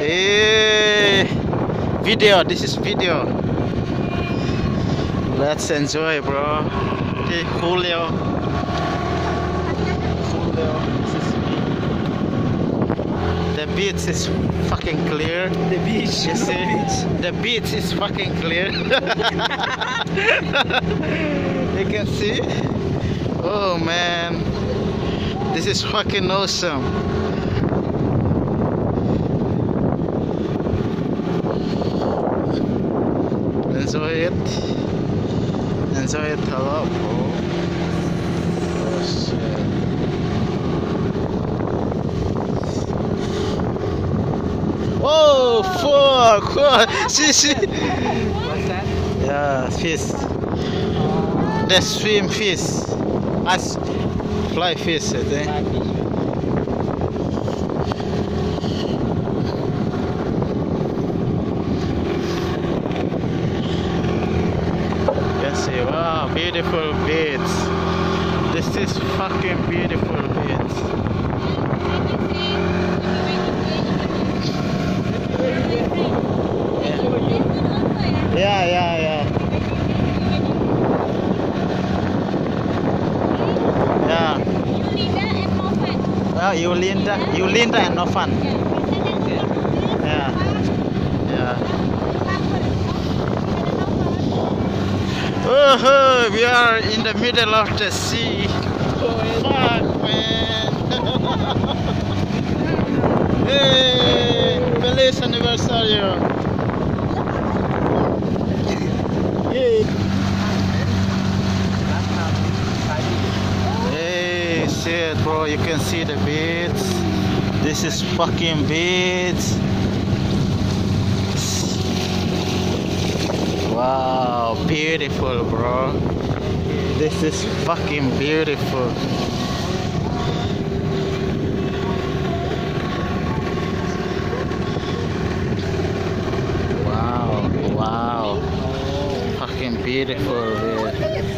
Hey, video. This is video. Let's enjoy, bro. Okay, Julio. This is me. The beach is fucking clear. The beach. You see? The beach is fucking clear. You can see. Oh man, this is fucking awesome. Enjoy it. Enjoy it a lot, bro. Oh shit. Oh fuck! What? See? What's that? Yeah, fish. The swim fish. As fly fish, I think. Yes, wow, beautiful beach. This is fucking beautiful beach. Yeah. Yeah. Oh, Yulinda and Novan. Yeah. Oh, we are in the middle of the sea. Fuck, man. Hey, feliz aniversario. Hey. Hey, shit, bro, you can see the beach. This is fucking beach. Wow, beautiful, bro. This is fucking beautiful. Wow. Fucking beautiful, man.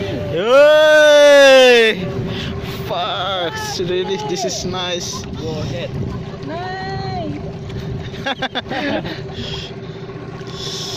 Hey! Fuck, really, this is nice. Go ahead. Nice.